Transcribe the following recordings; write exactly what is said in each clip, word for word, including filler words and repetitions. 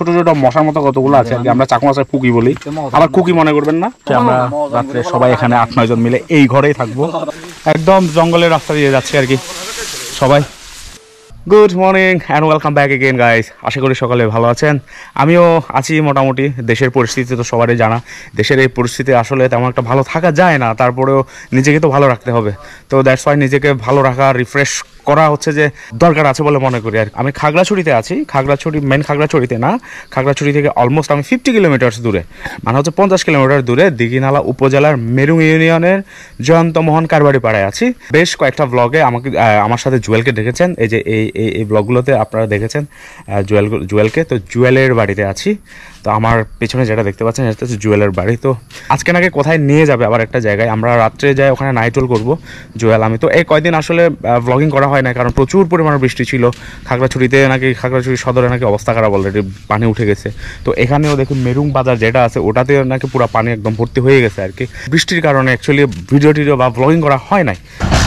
ছোট ছোট মশার মতো কতগুলো আছে আর কি, আমরা চাকমা ভাষায় কুকি বলি, আবার কুকি মনে করবেন না। আমরা রাত্রে সবাই এখানে আট নয় জন মিলে এই ঘরেই থাকবো, একদম জঙ্গলের রাস্তা দিয়ে যাচ্ছি আর কি সবাই। Good morning and welcome back again guys, আশা করি সকালে ভালো আছেন। আমিও আছি মোটামুটি। দেশের পরিস্থিতি তো সবারই জানা, দেশের এই পরিস্থিতি আসলে তেমন একটা ভালো থাকা যায় না, তারপরেও নিজেকে তো ভালো রাখতে হবে। তো দ্যাটস ওয়াই নিজেকে ভালো রাখা, রিফ্রেশ করা হচ্ছে যে দরকার আছে বলে মনে করি আর আমি খাগড়াছড়িতে আছি। খাগড়াছড়ি মেন খাগড়াছড়িতে না, খাগড়াছড়ি থেকে অলমোস্ট আমি ফিফটি কিলোমিটার্স দূরে, মানে হচ্ছে পঞ্চাশ কিলোমিটার দূরে দিঘিনালা উপজেলার মেরুং ইউনিয়নের জয়ন্তমোহন কারবারি পাড়ায় আছি। বেশ কয়েকটা ব্লগে আমাকে আমার সাথে জুয়েলকে দেখেছেন, এই যে এই এই ব্লগগুলোতে আপনারা দেখেছেন জুয়েল জুয়েলকে। তো জুয়েলের বাড়িতে আছি। তো আমার পেছনে যেটা দেখতে পাচ্ছেন সেটা হচ্ছে জুয়েলের বাড়ি। তো আজকে নাকি কোথায় নিয়ে যাবে আবার একটা জায়গায়, আমরা রাত্রে যাই ওখানে নাইট হোল করবো জুয়েল আমি। তো এই কয়দিন আসলে ব্লগিং করা হয় না, কারণ প্রচুর পরিমাণে বৃষ্টি ছিল। খাগড়াছড়িতে নাকি খাগড়াছড়ি সদরে নাকি অবস্থা খারাপ, অলরেডি পানি উঠে গেছে। তো এখানেও দেখি মেরুং বাজার যেটা আছে ওটাতে নাকি পুরো পানি একদম ভর্তি হয়ে গেছে আর কি, বৃষ্টির কারণে অ্যাকচুয়ালি ভিডিও টিডিও বা ব্লগিং করা হয় নাই।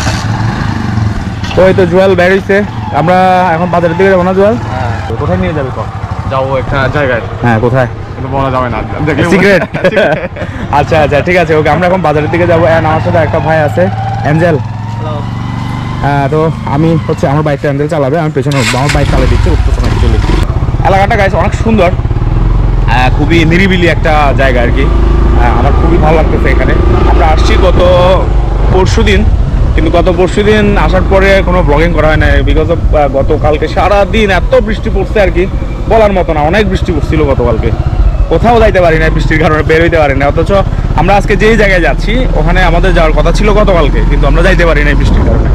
তো এই তো জুয়েল বেরিয়েছে, আমরা এখন বাজারের দিকে যাবো না জুয়েল? কোথায় নিয়ে যাবে? কখন যাবো একটা জায়গায়। হ্যাঁ কোথায় বলা যাবে না, সিক্রেট। আচ্ছা আচ্ছা ঠিক আছে, ওকে আমরা এখন বাজারের দিকে যাবো। অ্যান্ড আমার সাথে একটা ভাই আছে অ্যাঞ্জেল। হ্যাঁ তো আমি হচ্ছে আমার বাইকটা অ্যাঞ্জেল চালাবে, আমি পেছনে আমার বাইক চালিয়ে দিচ্ছি, উঠতেছে চলে। এলাকাটা গাইস অনেক সুন্দর, খুবই নিরিবিলি একটা জায়গা আর কি, আমার খুবই ভালো লাগতেছে এখানে। আমরা আসছি গত পরশু দিন, কিন্তু গত পরশু দিন আসার পরে কোনো ব্লগিং করা হয় না বিকজ অফ গতকালকে সারাদিন এত বৃষ্টি পড়ছে আর কি বলার মতো না, অনেক বৃষ্টি পড়ছিল গতকালকে, কোথাও যাইতে পারি না বৃষ্টির কারণে, বের হইতে পারি না। অথচ আমরা আজকে যেই জায়গায় যাচ্ছি ওখানে আমাদের যাওয়ার কথা ছিল গতকালকে, কিন্তু আমরা যাইতে পারি না বৃষ্টির কারণে।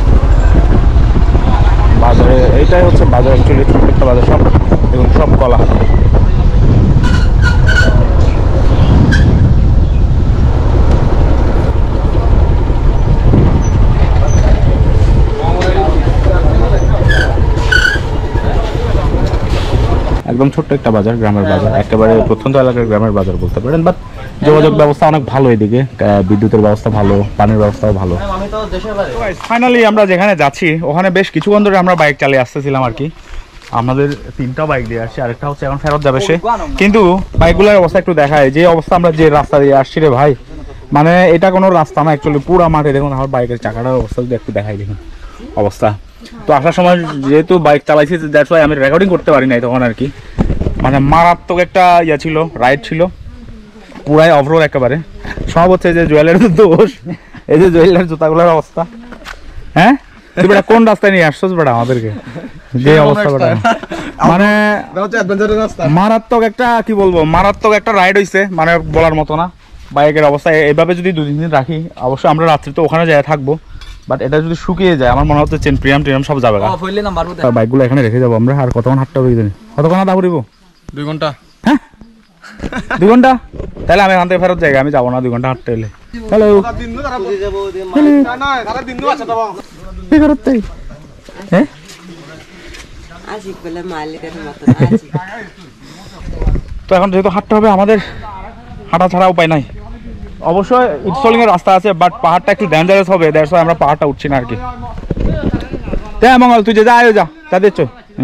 বাজারে এইটাই হচ্ছে বাজার, অ্যাকচুয়ালি ছোট্ট একটা বাজার, সব এবং সব কলা। একদম ছোট্ট একটা বাজার, গ্রামের বাজার, একেবারে প্রত্যন্ত এলাকার গ্রামের বাজার বলতে পারেন। বাট যোগাযোগ ব্যবস্থা অনেক ভালো, এদিকে বিদ্যুতের ব্যবস্থা ভালো, পানির ব্যবস্থাও ভালো। ফাইনালি আমরা যেখানে যাচ্ছি ওখানে বেশ কিছুক্ষণ ধরে আমরা বাইক চালিয়ে আসতেছিলাম আর কি। আমাদের তিনটা বাইক দিয়ে আসছি, আরেকটা হচ্ছে এখন ফেরত যাবে সে। কিন্তু বাইকগুলোর অবস্থা একটু দেখায়, যে অবস্থা আমরা যে রাস্তা দিয়ে আসছি রে ভাই, মানে এটা কোনো রাস্তা না অ্যাকচুয়ালি, পুরো মাঠে। দেখুন আমার বাইকের চাকাটার অবস্থা যদি একটু দেখাই, দেখুন অবস্থা। তো আসার সময় যেহেতু বাইক চালাইছি দ্যাটস ওয়াই আমি রেকর্ডিং করতে পারি নাই তখন আর কি, মানে মারাত্মক একটা ইয়ে ছিল, রাইড ছিল পুরাই অফরোড একেবারে। সব হচ্ছে যে জুয়েলের দোষ, এই যে জুয়েলের জুতাগুলোর অবস্থা। হ্যাঁ তুই বেটা কোন রাস্তায় নিয়ে আসছিস বেটা আমাদেরকে, যে অবস্থা বেটা, মানে মারাত্মক একটা কি বলবো, মারাত্মক একটা রাইড হয়েছে, মানে বলার মতো না। বাইকের অবস্থা এইভাবে যদি দুই তিন দিন রাখি, অবশ্যই আমরা রাত্রি তো ওখানে যাই থাকবো, বাট এটা যদি শুকিয়ে যায় আমার মনে হচ্ছে চেন প্রিয়াম টিয়াম সব যাবে। বাইকগুলো এখানে রেখে যাবো আমরা। আর কতক্ষণ হাঁটতে হবে জানি, কতক্ষণ হাঁটা ঘুরিব? দুই ঘন্টা। হ্যাঁ দুই ঘন্টা, তাহলে আমি এখান থেকে ফেরত যাই, আমি যাবো না দুই ঘন্টা হাঁটতে এলে। হ্যালো হ্যাঁ তো এখন যেহেতু হাঁটতে হবে আমাদের, হাঁটা ছাড়া উপায় নাই। অবশ্যই ইটসলিং এর রাস্তা আছে, বাট পাহাড়টা একটু ডেঞ্জারাস হবে, দ্যাটস ওয়াই আমরা পাহাড়টা উঠছি না আর কি। হ্যাঁ মঙ্গল তুই যে যা আয়ো যা যা দিচ্ছ।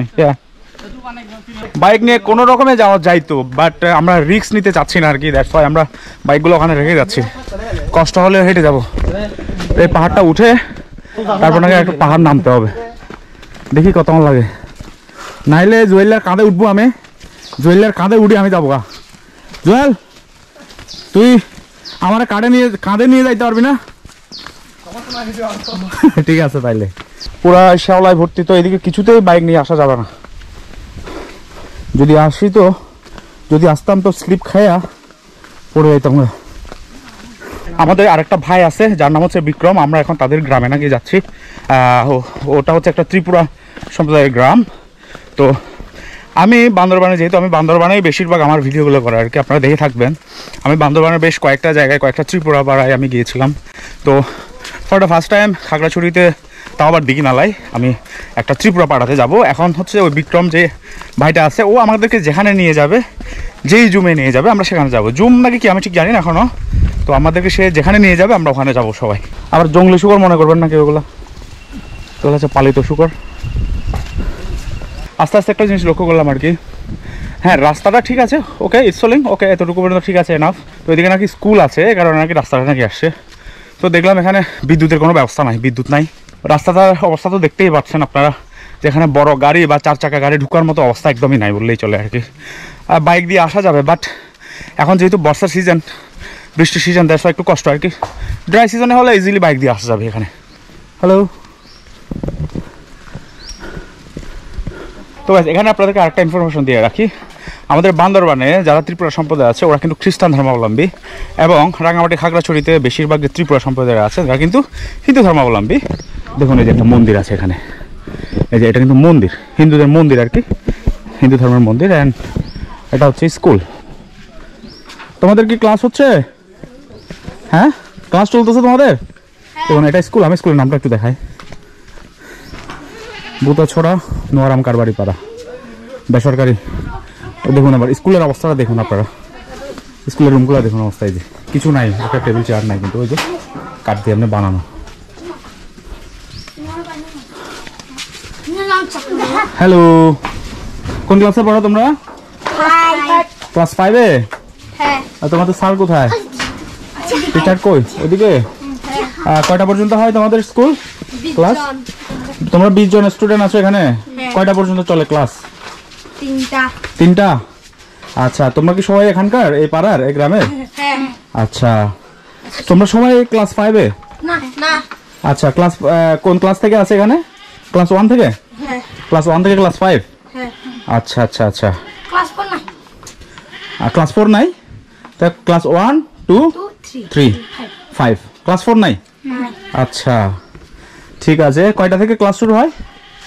বাইক নিয়ে কোনো রকমে যাওয়া যাইতো, বাট আমরা রিস্ক নিতে চাচ্ছি না আর কি, দ্যাটস ওয়াই আমরা বাইকগুলো ওখানে রেখে যাচ্ছি। কষ্ট হলে হেঁটে যাব, এই পাহাড়টা উঠে তারপর নাকি একটু পাহাড় নামতে হবে, দেখি কতক্ষণ লাগে। নাইলে জুয়েলার কাঁধে উঠবো আমি, জুয়েলার কাঁধে উঠে আমি যাবো গা। জুয়েল তুই আমার কাঁধে নিয়ে কাঁধে নিয়ে যাইতে পারবি না? ঠিক আছে তাইলে। পুরা শ্যাওলায় ভর্তি, তো এদিকে কিছুতেই বাইক নিয়ে আসা যাবে না। যদি আসি তো, যদি আসতাম তো স্লিপ খাইয়া পড়ে যাইতাম। আমাদের আরেকটা ভাই আছে যার নাম হচ্ছে বিক্রম, আমরা এখন তাদের গ্রামে নাকি যাচ্ছি। ওটা হচ্ছে একটা ত্রিপুরা সম্প্রদায়ের গ্রাম। তো আমি বান্দরবানে, যেহেতু আমি বান্দরবানেই বেশিরভাগ আমার ভিডিওগুলো করা আর কি, আপনারা দেখে থাকবেন। আমি বান্দরবানের বেশ কয়েকটা জায়গায়, কয়েকটা ত্রিপুরা পাড়ায় আমি গিয়েছিলাম। তো ফর দ্য ফার্স্ট টাইম খাগড়াছড়িতে, তাও আবার দিঘিনালায় আমি একটা ত্রিপুরা পাড়াতে যাব। এখন হচ্ছে ওই বিক্রম যে ভাইটা আছে ও আমাদেরকে যেখানে নিয়ে যাবে, যেই জুমে নিয়ে যাবে আমরা সেখানে যাব। জুম নাকি কি আমি ঠিক জানি না এখনও। তো আমাদেরকে সে যেখানে নিয়ে যাবে আমরা ওখানে যাব সবাই। আবার জঙ্গলি শুকর মনে করবেন না কেউ, ওগুলো তো হচ্ছে পালিত শুকর। আস্তে আস্তে একটা জিনিস লক্ষ্য করলাম আর কি, হ্যাঁ রাস্তাটা ঠিক আছে, ওকে ইটসলিং ওকে, এতটুকু পর্যন্ত ঠিক আছে এনাফ। তো এদিকে নাকি স্কুল আছে, এই কারণে নাকি রাস্তাটা নাকি আসছে। তো দেখলাম এখানে বিদ্যুতের কোনো ব্যবস্থা নাই, বিদ্যুৎ নাই। রাস্তাটার অবস্থা তো দেখতেই পাচ্ছেন আপনারা, যেখানে বড় গাড়ি বা চার চাকা গাড়ি ঢুকার মতো অবস্থা একদমই নাই বললেই চলে আর কি। আর বাইক দিয়ে আসা যাবে, বাট এখন যেহেতু বর্ষার সিজন, বৃষ্টির সিজন, দেশ একটু কষ্ট আর কি। ড্রাই সিজনে হলে ইজিলি বাইক দিয়ে আসা যাবে এখানে। হ্যালো। তো এখানে আপনাদেরকে আরেকটা ইনফরমেশন দিয়ে রাখি, আমাদের বান্দরবানে যারা ত্রিপুরা সম্প্রদায় আছে ওরা কিন্তু খ্রিস্টান ধর্মাবলম্বী, এবং রাঙামাটি খাগড়াছড়িতে বেশিরভাগ যে ত্রিপুরা সম্প্রদায় আছে তারা কিন্তু হিন্দু ধর্মাবলম্বী। দেখুন এই যে একটা মন্দির আছে এখানে, এই যে এটা কিন্তু মন্দির, হিন্দুদের মন্দির আর কি, হিন্দু ধর্মের মন্দির। অ্যান্ড এটা হচ্ছে স্কুল। তোমাদের কি ক্লাস হচ্ছে? হ্যাঁ ক্লাস চলতেছে তোমাদের? দেখুন এটা স্কুল, আমি স্কুলের নামটা একটু দেখাই, বুতাছড়া নোয়ারাম কারবারি পাড়া বেসরকারি। দেখুন আবার স্কুলের অবস্থাটা দেখুন আপনারা, স্কুলের রুমগুলো দেখুন অবস্থা, এই যে কিছু নাই, একটা টেবিল চেয়ার নাই, কিন্তু ওই যে কাঠ দিয়ে এমনি বানানো। হ্যালো, কোন ক্লাসে পড়ো তোমরা? ক্লাস ফাইভে? আর তোমাদের স্যার কোথায়? টিচার কই? ওইদিকে? কয়টা পর্যন্ত হয় তোমাদের স্কুল ক্লাস? তোমরা বিশ জন স্টুডেন্ট আছো এখানে, কয়টা পর্যন্ত চলে ক্লাস? তিনটা। তিনটা? আচ্ছা, তোমরা কি সবাই এখানকার এই পাড়ার এই গ্রামের? আচ্ছা, তোমরা সবাই ক্লাস ফাইভে? আচ্ছা, ক্লাস কোন ক্লাস থেকে আছে এখানে? ক্লাস ওয়ান থেকে? ক্লাস ওয়ান থেকে ক্লাস ফাইভ? আচ্ছা আচ্ছা আচ্ছা। ক্লাস ফোর নাই? ক্লাস ফোর নাই? তা class one two three five, class four নাই? আচ্ছা ঠিক আছে। কয়টা থেকে ক্লাস শুরু হয়?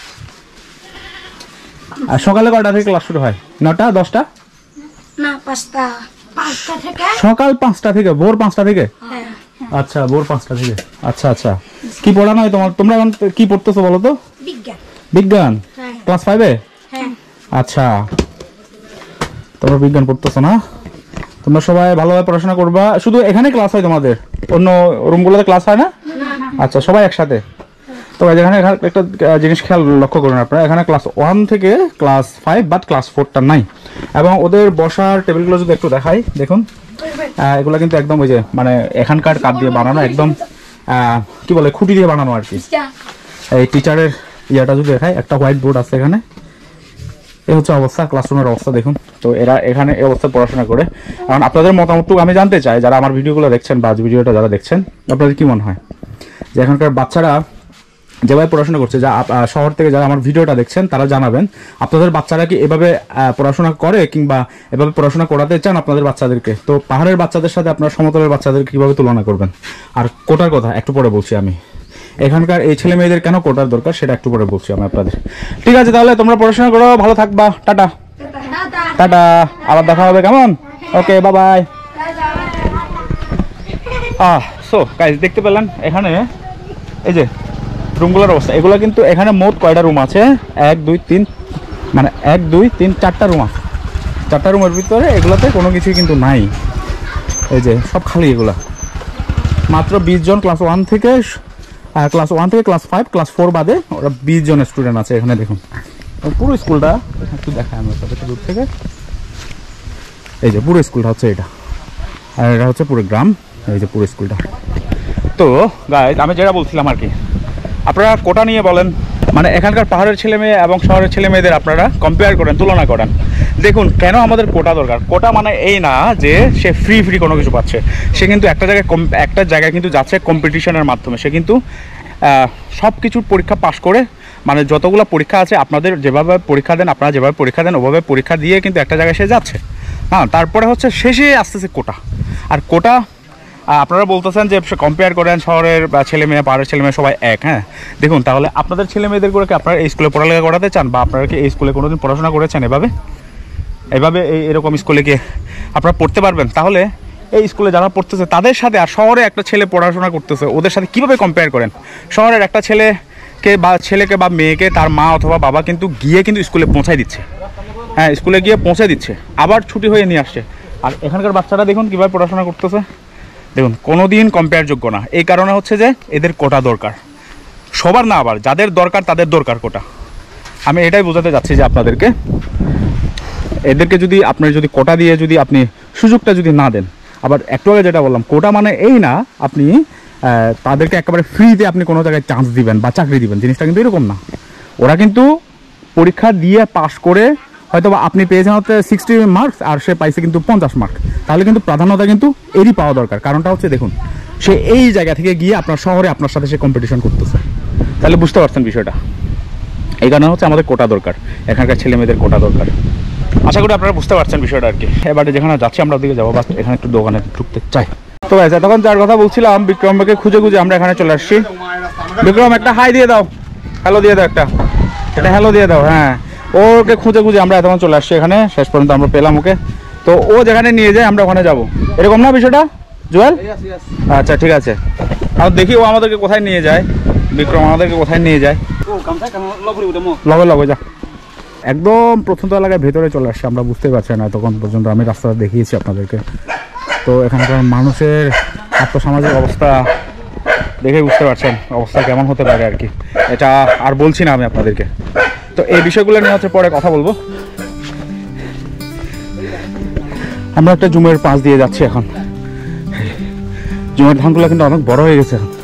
আর সকালে কয়টা থেকে ক্লাস শুরু হয়? নটা দশটা? না, পাঁচটা। পাঁচটা থেকে? সকাল পাঁচটা থেকে, ভোর পাঁচটা থেকে? আচ্ছা, ভোর পাঁচটা থেকে। আচ্ছা আচ্ছা। কি পড়ানো হয় তোমার? তোমরা এখন কি পড়তেছো বলো তো? বিজ্ঞান। বিজ্ঞান? ক্লাস ফাইভে? হ্যাঁ। আচ্ছা, তোমরা বিজ্ঞান পড়তেছো না? তোমরা সবাই ভালোভাবে পড়াশোনা করবা। শুধু এখানে ক্লাস হয় তোমাদের, অন্য রুমগুলোতে ক্লাস হয় না? আচ্ছা, সবাই একসাথে। তো এখানে একটা জিনিস খেয়াল লক্ষ্য করুন আপনারা, এখানে ক্লাস ওয়ান থেকে ক্লাস ফাইভ বাট ক্লাস ফোরটা নাই। এবং ওদের বসার টেবিলগুলো যদি একটু দেখাই, দেখুন এগুলো কিন্তু একদম ওই যে মানে এখানকার কাঠ দিয়ে বানানো, একদম কি বলে খুঁটি দিয়ে বানানো আর কি। এই টিচারের ইয়াটা যদি দেখাই, একটা হোয়াইট বোর্ড আছে এখানে, এই হচ্ছে অবস্থা, ক্লাসরুমের অবস্থা দেখুন। তো এরা এখানে এই অবস্থায় পড়াশোনা করে। এখন আপনাদের মতামতটুকু আমি জানতে চাই, যারা আমার ভিডিওগুলো দেখছেন বা আজ ভিডিওটা যারা দেখছেন, আপনাদের কি মনে হয় যে এখানকার বাচ্চারা যেভাবে পড়াশোনা করছে, যা শহর থেকে যারা আমার ভিডিওটা দেখছেন তারা জানাবেন আপনাদের বাচ্চারা কি এভাবে পড়াশোনা করে, কিংবা এভাবে পড়াশোনা করাতে চান আপনাদের বাচ্চাদেরকে? তো পাহাড়ের বাচ্চাদের সাথে আপনার সমতলের বাচ্চাদের কীভাবে তুলনা করবেন? আর কোটার কথা একটু পরে বলছি আমি, এখানকার এই ছেলে মেয়েদের কেন কোটার দরকার সেটা একটু পরে বলছি আমি আপনাদের। ঠিক আছে, তাহলে তোমরা পড়াশোনা করো, ভালো থাকবা, টাটা টাটা, আবার দেখা হবে, কেমন? Okay, bye bye. Ah so guys, দেখতে পেলেন এখানে এই যে রুমগুলোর অবস্থা। এগুলো কিন্তু এখানে মোট কয়টা রুম আছে? এক দুই তিন, মানে এক দুই তিন চারটা রুম আছে। চারটা রুমের ভিতরে এগুলোতে কোনো কিছুই কিন্তু নাই, এই যে সব খালি। এগুলা মাত্র বিশ জন, ক্লাস ওয়ান থেকে ক্লাস ওয়ান থেকে ক্লাস ফাইভ, ক্লাস ফোর বাদে ওরা বিশ জন স্টুডেন্ট আছে এখানে। দেখুন পুরো স্কুলটা একটু দেখায় আমরা একটু দূর থেকে, এই যে পুরো স্কুলটা হচ্ছে এটা, আর এটা হচ্ছে পুরো গ্রাম, এই যে পুরো স্কুলটা। তো গাইস, আমি যেটা বলছিলাম আর কি, আপনারা কোটা নিয়ে বলেন, মানে এখানকার পাহাড়ের ছেলে মেয়ে এবং শহরের ছেলে মেয়েদের আপনারা কম্পেয়ার করেন, তুলনা করেন। দেখুন কেন আমাদের কোটা দরকার। কোটা মানে এই না যে সে ফ্রি ফ্রি কোনো কিছু পাচ্ছে, সে কিন্তু একটা জায়গায় একটা জায়গায় কিন্তু যাচ্ছে কম্পিটিশনের মাধ্যমে। সে কিন্তু সব কিছুর পরীক্ষা পাশ করে, মানে যতগুলো পরীক্ষা আছে আপনাদের যেভাবে পরীক্ষা দেন, আপনারা যেভাবে পরীক্ষা দেন ওভাবে পরীক্ষা দিয়ে কিন্তু একটা জায়গায় সে যাচ্ছে। হ্যাঁ, তারপরে হচ্ছে শেষে আসতেছে কোটা। আর কোটা আপনারা বলতেছেন যে কম্পেয়ার করেন শহরের বা ছেলে মেয়ে পাহাড়ের ছেলে মেয়ে সবাই এক। হ্যাঁ, দেখুন তাহলে আপনাদের ছেলে মেয়েদের করে কি আপনারা এই স্কুলে পড়ালেখা করাতে চান, বা আপনারা কি এই স্কুলে কোনোদিন পড়াশোনা করেছেন? এভাবে এভাবে এই এরকম স্কুলে কি আপনারা পড়তে পারবেন? তাহলে এই স্কুলে যারা পড়তেছে তাদের সাথে আর শহরে একটা ছেলে পড়াশোনা করতেছে ওদের সাথে কীভাবে কম্পেয়ার করেন? শহরের একটা ছেলেকে বা ছেলেকে বা মেয়েকে তার মা অথবা বাবা কিন্তু গিয়ে কিন্তু স্কুলে পৌঁছায় দিচ্ছে। হ্যাঁ, স্কুলে গিয়ে পৌঁছে দিচ্ছে, আবার ছুটি হয়ে নিয়ে আসছে। আর এখানকার বাচ্চারা দেখুন কীভাবে পড়াশোনা করতেছে, দেখুন কোনো দিন কম্পেয়ারযোগ্য না। এই কারণে হচ্ছে যে এদের কোটা দরকার, সবার না, আবার যাদের দরকার তাদের দরকার কোটা। আমি এটাই বোঝাতে যাচ্ছি যে আপনাদেরকে এদেরকে যদি আপনার যদি কোটা দিয়ে যদি আপনি সুযোগটা যদি না দেন, আবার একটু আগে যেটা বললাম কোটা মানে এই না আপনি তাদেরকে একেবারে ফ্রিতে আপনি কোনো জায়গায় চান্স দিবেন বা চাকরি দিবেন, জিনিসটা কিন্তু এরকম না। ওরা কিন্তু পরীক্ষা দিয়ে পাশ করে হয়তো আপনি পেয়েছেন হচ্ছে সিক্সটি মার্কস আর সে পাইছে কিন্তু পঞ্চাশ মার্ক, তাহলে কিন্তু প্রাধান্যতা কিন্তু এরই পাওয়া দরকার। কারণটা হচ্ছে দেখুন সে এই জায়গা থেকে গিয়ে আপনার শহরে আপনার সাথে সে কম্পিটিশন করতেছে, তাহলে বুঝতে পারছেন বিষয়টা। এই কারণে হচ্ছে আমাদের কোটা দরকার, এখানকার ছেলে মেয়েদের কোটা দরকার। আশা করি আপনারা বুঝতে পারছেন বিষয়টা আর কি। এবারে যেখানে যাচ্ছি আমরা ওদিকে যাবো, বাট এখানে একটু দোকানে ঢুকতে চাই। তো ভাই তখন যার কথা বলছিলাম বিক্রমকে খুঁজে খুঁজে আমরা এখানে চলে আসছি। বিক্রম একটা হাই দিয়ে দাও, হ্যালো দিয়ে দাও, একটা এটা হ্যালো দিয়ে দাও। হ্যাঁ, ওকে খুঁজে খুঁজে আমরা এতক্ষণ চলে আসছি এখানে, শেষ পর্যন্ত আমরা পেলাম ওকে। তো ও যেখানে নিয়ে যায় আমরা ওখানে যাবো, এরকম না বিষয়টা জুয়েল? আচ্ছা ঠিক আছে, আর দেখি ও আমাদেরকে কোথায় নিয়ে যায়, বিক্রম আমাদেরকে কোথায় নিয়ে যায়। লবে লবে যা। একদম প্রথম এলাকায় ভেতরে চলে আসছে, আমরা বুঝতে পারছি না তখন পর্যন্ত, আমি রাস্তাটা দেখিয়েছি আপনাদেরকে। তো এখানকার মানুষের আর্থসামাজিক অবস্থা দেখে বুঝতে পারছেন অবস্থা কেমন হতে পারে আর কি, এটা আর বলছি না আমি আপনাদেরকে। তো এই বিষয়গুলো নিয়ে হচ্ছে পরে কথা বলবো। আমরা একটা জুমের পাশ দিয়ে যাচ্ছি এখন, জুমের ধানগুলো কিন্তু অনেক বড় হয়ে গেছে এখন।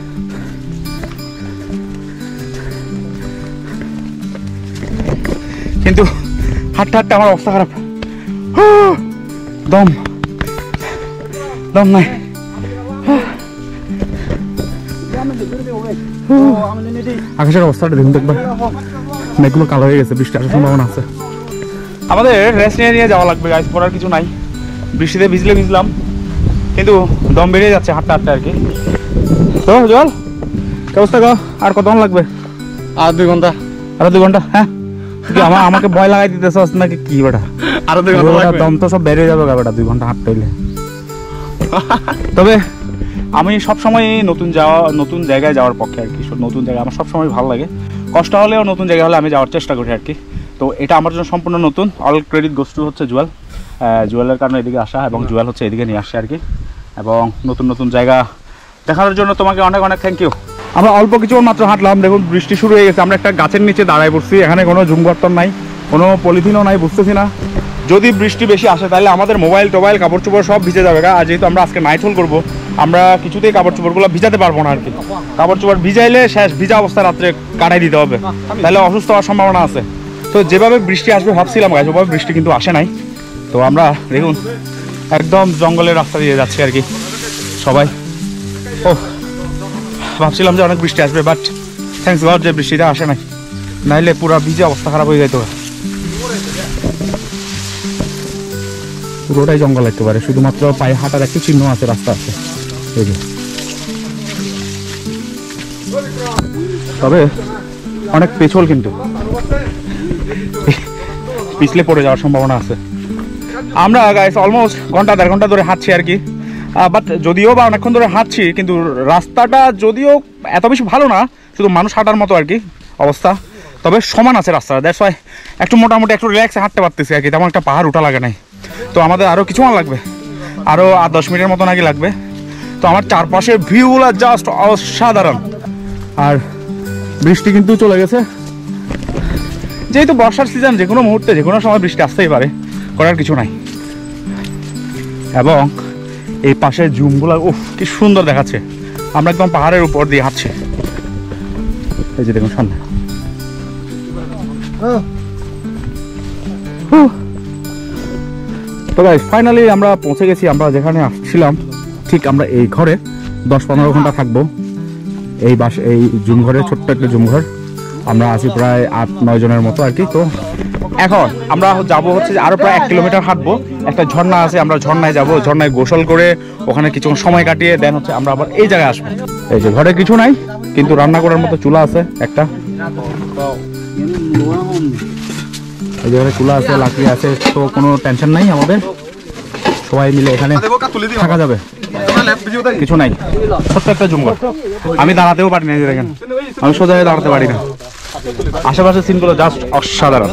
কিন্তু হাঁটতে হাঁটতে আমার অবস্থা খারাপ, দম দম নাই। আকাশের অবস্থাটা দেখুন একবার, মেঘগুলো কালো হয়ে গেছে, বৃষ্টি আসার সম্ভাবনা আছে। আমাদের রেস্ট নিয়ে নিয়ে যাওয়া লাগবে গাইস, পড়ার কিছু নাই। বৃষ্টিতে ভিজলে ভিজলাম, কিন্তু দম বেরিয়ে যাচ্ছে হাঁটতে হাঁটতে আর কি। তো জল কি অবস্থা গো, আর কতক্ষণ লাগবে? আর দুই ঘন্টা। আরো দুই ঘন্টা? হ্যাঁ, আমার আমাকে ভয় লাগাই দিতেছ নাকি কি বেটা? আরো দুই ঘন্টা দম তো সব বেরিয়ে যাবে বেটা দুই ঘন্টা হাঁটতে হইলে। তবে আমি সবসময় নতুন যাওয়া নতুন জায়গায় যাওয়ার পক্ষে আর কি, নতুন জায়গায় আমার সবসময় ভালো লাগে। কষ্ট হলেও নতুন জায়গা হলে আমি যাওয়ার চেষ্টা করি আর কি। তো এটা আমার জন্য সম্পূর্ণ নতুন, অল ক্রেডিট গোস টু হচ্ছে জুয়েল। জুয়েলের কারণে এদিকে আসা, এবং জুয়েল হচ্ছে এদিকে নিয়ে আসছে আর কি। এবং নতুন নতুন জায়গা দেখানোর জন্য তোমাকে অনেক অনেক থ্যাংক ইউ। আমরা অল্প কিছু মাত্র হাঁটলাম, দেখুন বৃষ্টি শুরু হয়ে গেছে। আমরা একটা গাছের নিচে দাঁড়ায় পড়ছি, এখানে কোনো জুমগর্তন নাই, কোনো পলিথিনও নাই, বুঝতেছি না যদি বৃষ্টি বেশি আসে তাহলে আমাদের মোবাইল টোবাইল কাপড় চোপড় সব ভিজে যাবে। আর যেহেতু আমরা আজকে নাইট হোল করবো, আমরা কিছুতেই কাপড় চোপড়গুলো ভিজাতে পারবো না আর কি। কাপড় চোপড় ভিজাইলে শেষ, ভিজা অবস্থা রাত্রে কাটাই দিতে হবে, তাহলে অসুস্থ হওয়ার সম্ভাবনা আছে। তো যেভাবে বৃষ্টি আসবে ভাবছিলাম গাছ, ওভাবে বৃষ্টি কিন্তু আসে নাই। তো আমরা দেখুন একদম জঙ্গলের রাস্তা দিয়ে যাচ্ছি আর কি সবাই। ও ভাবছিলাম যে অনেক বৃষ্টি আসবে, বাট থ্যাংকস গড যে বৃষ্টিটা আসে নাই, নাইলে পুরো ভিজে অবস্থা খারাপ হয়ে যেত। পুরোটাই জঙ্গল লাগতে পারে, শুধুমাত্র পায়ে হাঁটার একটু চিহ্ন আছে, রাস্তা আছে এই যে। তবে অনেক পেছল, কিন্তু পিছলে পড়ে যাওয়ার সম্ভাবনা আছে। আমরা গাইস অলমোস্ট ঘন্টা দেড় ঘন্টা ধরে হাঁটছি আর কি, বাট যদিও বা অনেকক্ষণ ধরে হাঁটছি, কিন্তু রাস্তাটা যদিও এত বেশি ভালো না, শুধু মানুষ হাঁটার মতো আর কি অবস্থা। তবে সমান আছে রাস্তাটা, দ্যাটস ওয়াই একটু মোটামুটি একটু রিল্যাক্সে হাঁটতে পারতেছি আর কি, তেমন একটা পাহাড় উঠা লাগে নাই। তো আমাদের আরও কিছুক্ষণ লাগবে, আরও আট দশ মিনিটের মতো নাকি লাগবে। তো আমার চারপাশের ভিউগুলো জাস্ট অসাধারণ। আর বৃষ্টি কিন্তু চলে গেছে, যেহেতু বর্ষার সিজন, যে কোনো মুহূর্তে যে কোনো সময় বৃষ্টি আসতেই পারে, করার কিছু নাই। এবং এই পাশের জুমগুলো উফ কি সুন্দর দেখাচ্ছে, আমরা একদম পাহাড়ের উপর দিয়ে হাঁটছি। এই যে দেখুন সামনে, তো গাইস ফাইনালি আমরা পৌঁছে গেছি। আমরা যেখানে আসছিলাম ঠিক আমরা এই ঘরে দশ পনেরো ঘন্টা থাকবো, এই বাস এই জুম ঘরে, ছোট্ট একটা জুম ঘর। আমরা আছি প্রায় আট নয় জনের মতো আর কি। তো এখন আমরা যাবো হচ্ছে যে আরো প্রায় এক কিলোমিটার হাঁটবো, একটা ঝর্ণা আছে, আমরা ঝর্ণায় যাবো, ঝর্ণায় গোসল করে ওখানে কিছু সময় কাটিয়ে দেন হচ্ছে আমরা আবার এই জায়গায় আসবো। এই যে ঘরে কিছু নাই, কিন্তু রান্না করার মতো চুলা আছে একটা, এই জায়গায় চুলা আছে, লাকড়ি আছে, তো কোনো টেনশন নাই আমাদের, সবাই মিলে এখানে থাকা যাবে, কিছু নাই। ছোট্ট একটা জুমঘর, আমি দাঁড়াতেও পারি না, দেখেন আমি সোজা হয়ে দাঁড়াতে পারি না। আশেপাশের সিনগুলো জাস্ট অসাধারণ,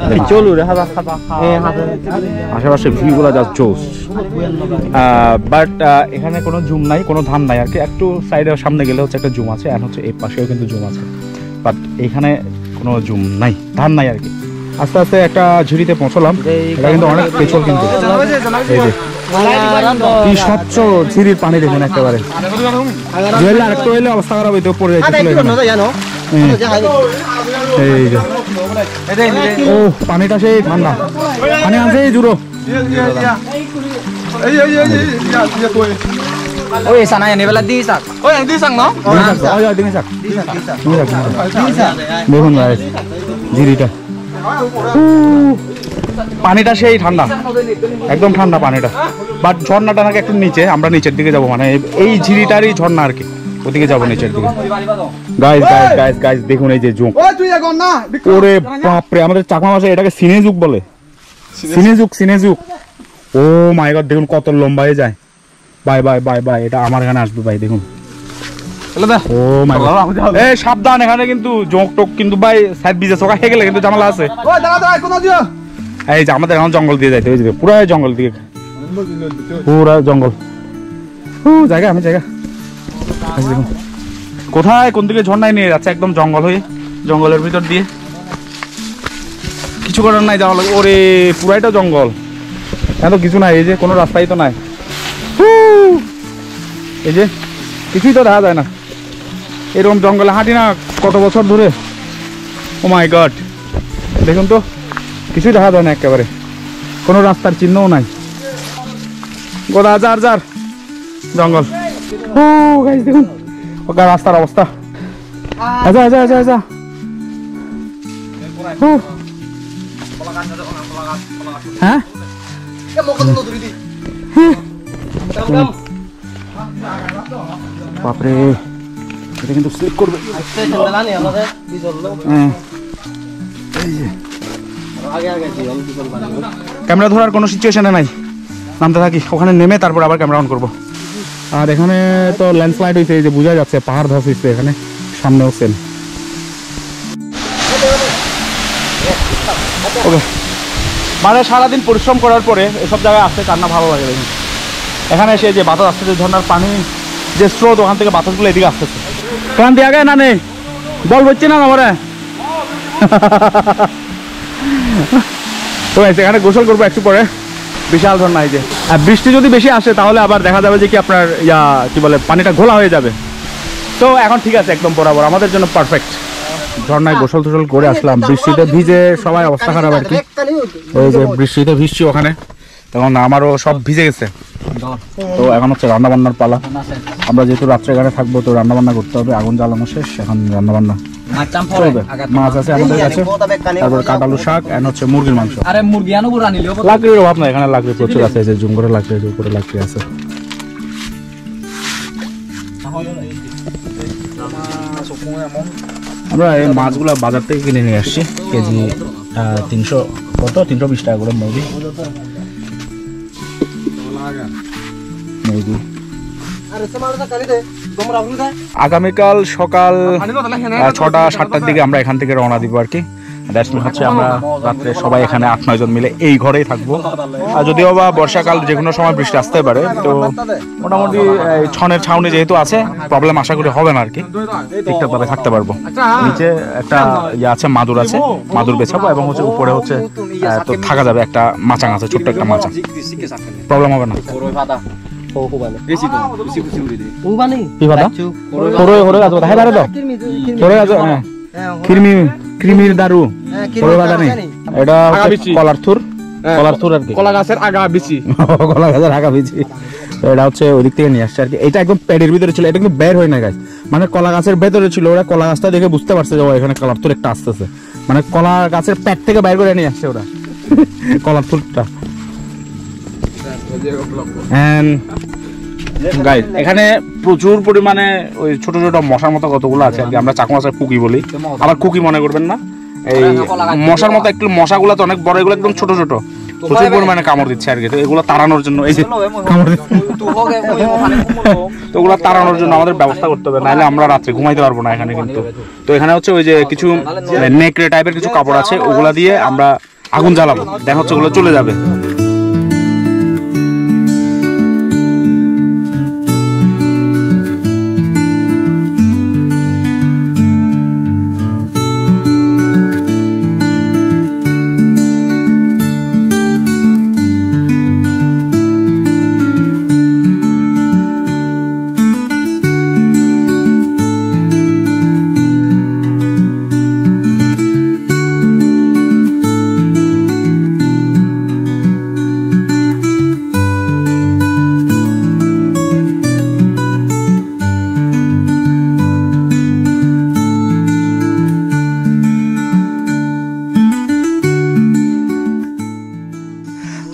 আশেপাশের ভিউগুলো জাস্ট জোস। বাট এখানে কোনো জুম নাই, কোনো ধান নাই আর কি। একটু সাইডের সামনে গেলে হচ্ছে একটা জুম আছে, আর হচ্ছে এই পাশেও কিন্তু জুম আছে, বাট এখানে কোনো জুম নাই, ধান নাই আর কি। আস্তে আস্তে একটা ঝুড়িতে পৌঁছলাম। এটা কিন্তু অনেক পেছল, কিন্তু এই যে কি স্বচ্ছ ঝিরির পানি দেখুন একেবারে। জুয়েল আরেকটু হইলে অবস্থা খারাপ হইতো, পড়ে যাইতে। এই যে ও পানিটা সেই ঠান্ডা, পানি আছে জুড়ো। Ôi, sáng nay này là đi sạc. Ôi, anh đi sang nó. দেখুন গাইস ঝিরিটা, পানিটা সেই ঠান্ডা, একদম ঠান্ডা পানিটা। বাট ঝর্ণাটা নাকি একটু নিচে, আমরা নিচের দিকে যাবো, মানে এই ঝিরিটারই ঝর্ণা আর কি, ওদিকে যাবো নিচের দিকে। গাইস গাইস গাইস গাইস দেখুন এই যে জুক, ওরে বাপরে, আমাদের চাকমা ভাষায় এটাকে সিনে জুক বলে, সিনে জুক সিনে জুক। ও মাই গড, দেখুন কত লম্বা হয়ে যায়। বাই বাই বাই বাই, এটা আমার এখানে আসবে ভাই, দেখুন। ও মাই গড, এই সাবধান, এখানে কিন্তু জোক টোক কিন্তু ভাই সাইড বিজে চোখা হয়ে গেলে কিন্তু ঝামেলা আছে। এই যে আমাদের এখন জঙ্গল দিয়ে যাইতে হয়েছে, পুরো জঙ্গল দিয়ে, পুরা জঙ্গল। ও জায়গা, আমি জায়গা দেখুন কোথায় কোন দিকে ঝর্ণায় নিয়ে যাচ্ছে, একদম জঙ্গল হয়ে, জঙ্গলের ভিতর দিয়ে কিছু করার নাই, যাওয়া লাগে। ওরে পুরাইটা জঙ্গল, এত কিছু নাই, এই যে কোনো রাস্তাই তো নাই, এই যে কিছুই তো দেখা যায় না। এরকম জঙ্গলে হাঁটি না কত বছর ধরে। ও মাই গড, দেখুন তো কিছুই দেখা যায় না, একেবারে কোনো রাস্তার চিহ্নও নাই, গোদা যার যার জঙ্গল। ও গাইস দেখুন ওকা রাস্তার অবস্থা। আচ্ছা আচ্ছা আচ্ছা আচ্ছা হ্যাঁ বাপরে, এটা কিন্তু স্লিপ করবে। ক্যামেরা ধরার কোনো সিচুয়েশনে নাই, নামতে থাকি, ওখানে নেমে তারপর আবার ক্যামেরা অন করবো। আর এখানে তো ল্যান্ডস্লাইড হয়েছে, এই যে বোঝা যাচ্ছে পাহাড় ধস হয়েছে এখানে, সামনেও সেম। ওকে, মানে সারাদিন পরিশ্রম করার পরে এসব জায়গায় আসতে কান্না ভালো লাগে। দেখুন এখানে এসে যে বাতাস আসতেছে, ঝর্ণার পানি যে স্রোত, ওখান থেকে বাতাসগুলো এদিকে আসতেছে। ক্লান্তি আগে না নেই, বল বলছি না আমার তো এখানে গোসল করবো একটু পরে, বিশাল ঝর্ণা। এই যে আর বৃষ্টি যদি বেশি আসে তাহলে আবার দেখা যাবে যে কি আপনার ইয়া কি বলে পানিটা ঘোলা হয়ে যাবে। তো এখন ঠিক আছে, একদম বরাবর আমাদের জন্য পারফেক্ট। ঝর্ণায় গোসল টোসল করে আসলাম, বৃষ্টিতে ভিজে সবাই অবস্থা খারাপ আর কি। ওই যে বৃষ্টিতে ভিজছি ওখানে, তখন আমারও সব ভিজে গেছে। তো এখন হচ্ছে রান্না বান্নার পালা। আমরা যেহেতু রাত্রে এখানে থাকবো, তো রান্না বান্না করতে হবে। আগুন জ্বালানো শেষ, এখন রান্না বান্না চলবে। মাছ আছে আমাদের কাছে, তারপর কাটালু শাক, এন্ড হচ্ছে মুরগির মাংস। আরে মুরগি আনো গুড়া নিলেও লাকড়ির অভাব নাই, এখানে লাকড়ি প্রচুর আছে, যে জুম করে লাকড়ি আছে, উপরে লাকড়ি আছে। আমরা এই মাছগুলো বাজার থেকে কিনে নিয়ে আসছি, কেজি তিনশো কত তিনশো বিশ টাকা করে মুরগি। মুরগি আগামীকাল সকাল ছটা সাতটার দিকে আমরা এখান থেকে রওনা দিব আর কি। হচ্ছে আমরা রাত্রে সবাই এখানে আট নয় জন মিলে এই ঘরেই থাকবো। আর যদিও বা বর্ষাকাল যে কোনো সময় বৃষ্টি আসতে পারে, তো মোটামুটি ছনের ছাউনি যেহেতু আছে, প্রবলেম আশা করি হবে না আর কি, ঠিকঠাক ভাবে থাকতে পারবো। নিচে একটা ইয়ে আছে, মাদুর আছে, মাদুর বেছাবো, এবং হচ্ছে উপরে হচ্ছে তো থাকা যাবে একটা মাচাং আছে, ছোট্ট একটা মাচাং, প্রবলেম হবে না। কৃমির দারু এটা কলার থুর, কলার থুর আর কি, কলা গাছের আগা বিচি, কলা গাছের আগা বিচি। এটা হচ্ছে ওই দিক থেকে নিয়ে আসছে আর কি। এটা একদম প্যাডের ভিতরে ছিল, এটা কিন্তু বের হয় না গাছ, মানে কলা গাছের ভেতরে ছিল। ওরা কলা গাছটা দেখে বুঝতে পারছে যে এখানে কলার থুর একটা আসতেছে, মানে কলা গাছের প্যাড থেকে বাইর করে নিয়ে আসছে ওরা কলার থুরটা। গাইস এখানে প্রচুর পরিমাণে ওই ছোট ছোট মশার মতো কতগুলো আছে আর কি, আমরা চাকমা ভাষায় কুকি বলি, আবার কুকি মনে করবেন না। এই মশার মতো একটু, মশাগুলো তো অনেক বড়, এগুলো একদম ছোট ছোট, প্রচুর পরিমাণে কামড় দিচ্ছে আর কি। তো এগুলো তাড়ানোর জন্য, এই যে কামড় দিচ্ছে, তো ওগুলো তাড়ানোর জন্য আমাদের ব্যবস্থা করতে হবে, নাহলে আমরা রাত্রে ঘুমাইতে পারবো না এখানে কিন্তু। তো এখানে হচ্ছে ওই যে কিছু নেকড়ে টাইপের কিছু কাপড় আছে, ওগুলা দিয়ে আমরা আগুন জ্বালাবো, দেখা হচ্ছে ওগুলো চলে যাবে।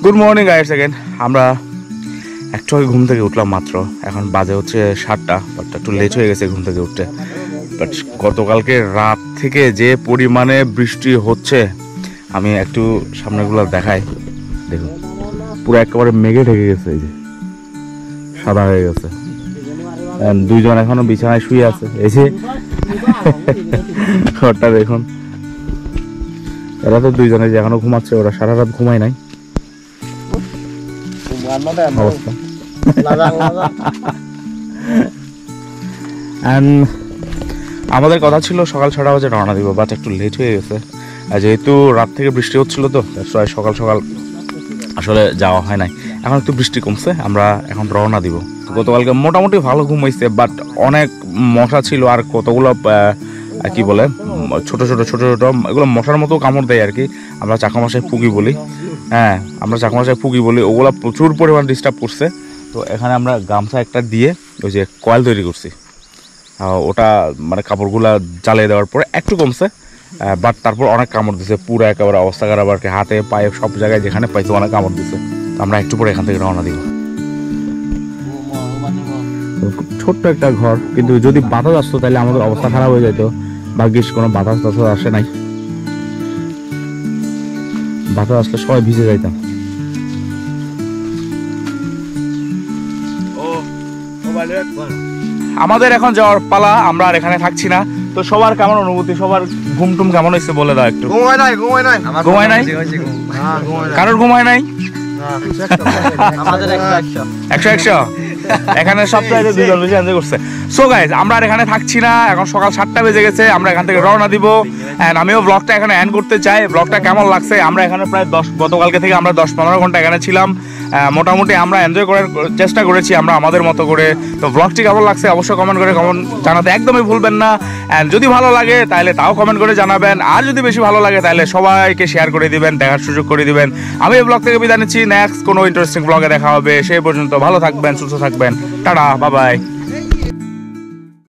Good morning guys second. আমরা একটু আগে ঘুম থেকে উঠলাম মাত্র, এখন বাজে হচ্ছে সাতটা, বাট একটু লেট হয়ে গেছে ঘুম থেকে উঠতে। বাট গতকালকে রাত থেকে যে পরিমাণে বৃষ্টি হচ্ছে, আমি একটু সামনেগুলো দেখাই, দেখুন পুরো একেবারে মেঘে ঢেকে গেছে, এই যে সাদা হয়ে গেছে। দুইজন এখনো বিছানায় শুয়ে আছে, এই যে ঘরটা দেখুন, এরা তো দুইজনে যে এখনো ঘুমাচ্ছে, ওরা সারা রাত ঘুমায় নাই অবস্থা। আমাদের কথা ছিল সকাল ছটা বাজে রওনা দিব, বাট একটু লেট হয়ে গেছে, যেহেতু রাত থেকে বৃষ্টি হচ্ছিল তো সকাল সকাল আসলে যাওয়া হয় নাই। এখন একটু বৃষ্টি কমছে, আমরা এখন রওনা দিব। গতকালকে মোটামুটি ভালো ঘুম হয়েছে, বাট অনেক মশা ছিল, আর কতগুলো কি বলে ছোট ছোট ছোট ছোট এগুলো মশার মতো কামড় দেয় আর কি, আমরা চাকমা ভাষায় পুকি বলি। হ্যাঁ, আমরা চাকমা ভাষায় পুকি বলি, ওগুলো প্রচুর পরিমাণ ডিস্টার্ব করছে। তো এখানে আমরা গামছা একটা দিয়ে ওই যে কয়েল তৈরি করছি, ওটা মানে কাপড়গুলা জ্বালিয়ে দেওয়ার পরে একটু কমছে, বাট তারপর অনেক কামড় দিছে, পুরো একেবারে অবস্থা খারাপ আর কি, হাতে পায়ে সব জায়গায় যেখানে পাইছে অনেক কামড় দিছে। তো আমরা একটু পরে এখান থেকে রওনা দিব। ছোট্ট একটা ঘর, কিন্তু যদি বাতাস আসতো তাহলে আমাদের অবস্থা খারাপ হয়ে যেত। ভাগ্যিস কোনো বাতাস টাতাস আসে নাই, বাতাস আসলে সবাই ভিজে যাইতাম। আমাদের এখন যাওয়ার পালা, আমরা আর এখানে থাকছি না। তো সবার কেমন অনুভূতি, সবার ঘুম টুম কেমন হয়েছে বলে দাও একটু। ঘুমায় নাই ঘুমায় নাই ঘুমায় নাই কারোর ঘুমায় নাই একশো একশো এখানে সপ্তাহে দুজন বেশি এনজয় করছে। সো গাইজ, আমরা আর এখানে থাকছি না, এখন সকাল সাতটা বেজে গেছে, আমরা এখান থেকে রওনা দিব। অ্যান্ড আমিও ব্লগটা এখানে এন্ড করতে চাই। ব্লগটা কেমন লাগছে, আমরা এখানে প্রায় দশ গতকালকে থেকে আমরা দশ পনেরো ঘন্টা এখানে ছিলাম, মোটামুটি আমরা এনজয় করার চেষ্টা করেছি আমরা আমাদের মতো করে। তো ব্লগটি কেমন লাগছে অবশ্যই কমেন্ট করে কমেন্ট জানাতে একদমই ভুলবেন না। অ্যান্ড যদি ভালো লাগে তাহলে তাও কমেন্ট করে জানাবেন, আর যদি বেশি ভালো লাগে তাহলে সবাইকে শেয়ার করে দিবেন, দেখার সুযোগ করে দিবেন। আমি এই ব্লগ থেকে বিদায় নিচ্ছি, নেক্সট কোনো ইন্টারেস্টিং ব্লগে দেখা হবে। সেই পর্যন্ত ভালো থাকবেন, সুস্থ থাকবেন, টাটা, বাই বাই।